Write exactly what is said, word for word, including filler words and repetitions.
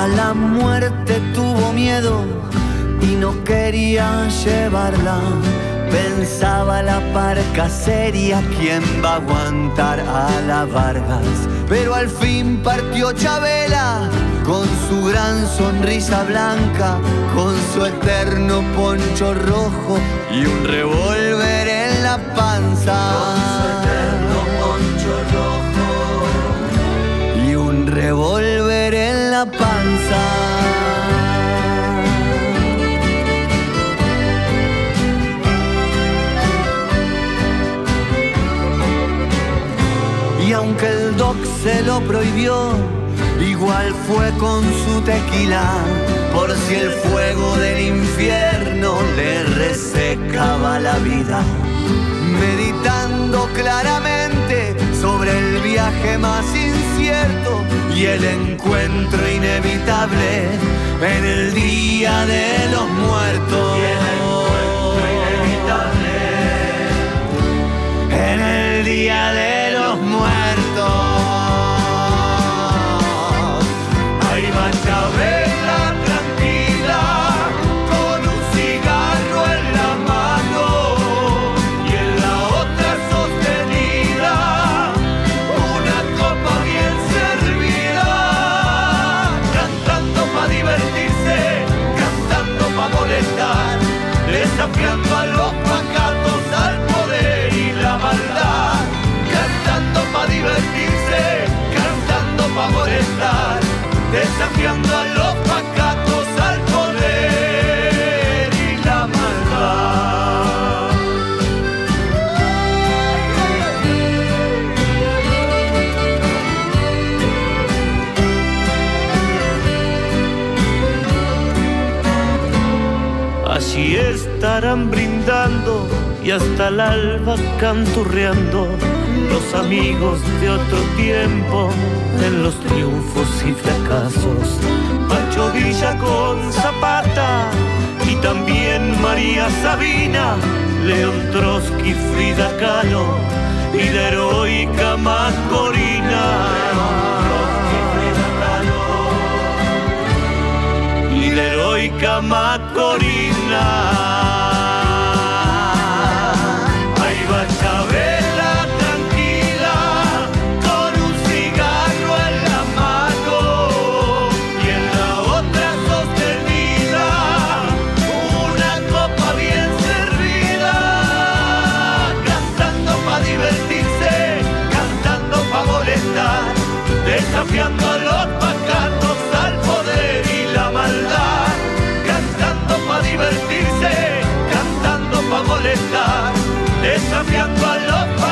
A la muerte tuvo miedo y no quería llevarla. Pensaba la parca seria, ¿quién va a aguantar a la Vargas? Pero al fin partió Chabela con su gran sonrisa blanca, con su eterno poncho rojo y un revólver en la panza. Con su eterno poncho rojo y un revólver en la panza. Y aunque el doc se lo prohibió, igual fue con su tequila, por si el fuego del infierno le resecaba la vida. Meditando claramente sobre el viaje más incierto y el encuentro inevitable en el Día de los Muertos. Y el encuentro inevitable en el Día de los Muertos. Ahí va Chabela tranquila, con un cigarro en la mano y en la otra sostenida una copa bien servida, cantando pa' divertirse, cantando pa' molestar, desafiando a los pacatos al poder y la maldad. Cantando pa' divertirse, cantando pa' molestar, desafiando a los pacatos al poder y la maldad. Así estarán brindando y hasta el alba canturreando los amigos de otro tiempo en los triunfos y fracasos. Pancho Villa con Zapata y también María Sabina, León Trotsky, Frida Kahlo y la heroica Macorina. Y la heroica Macorina. Ahí va Chabela tranquila, con un cigarro en la mano y en la otra sostenida una copa bien servida, cantando pa' divertirse, cantando pa' molestar, desafiando a los pacatos al poder y la maldad. Cantando pa' divertirse, cantando pa' molestar, desafiando a los